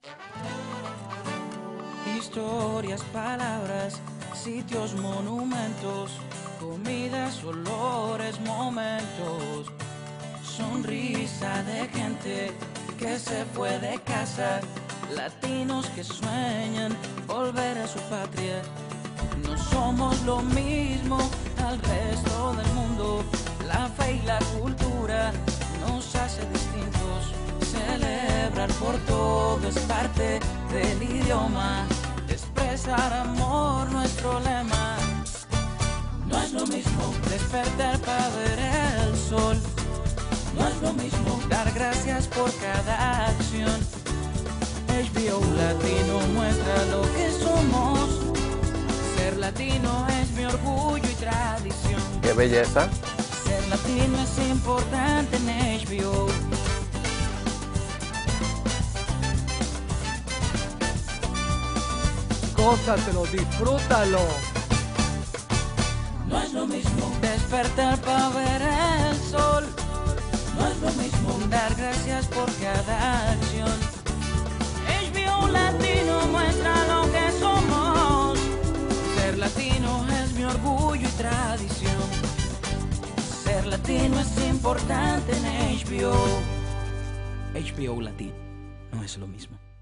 Historias, palabras, sitios, monumentos, comidas, olores, momentos. Sonrisa de gente que se fue de casa, latinos que sueñan volver a su patria. No somos lo mismo al resto del mundo, la fe y la cultura nos hace distintos. Celebrar por todo es parte del idioma, expresar amor nuestro lema. No es lo mismo despertar para ver el sol, no es lo mismo dar gracias por cada acción. HBO Latino muestra lo que somos, ser latino es mi orgullo y tradición. ¡Qué belleza! Ser latino es importante en HBO. Gózatelo, disfrútalo. No es lo mismo despertar para ver el sol, no es lo mismo dar gracias por cada acción. HBO Latino muestra lo que somos, ser latino es mi orgullo y tradición. Ser latino es importante en HBO. HBO Latino no es lo mismo.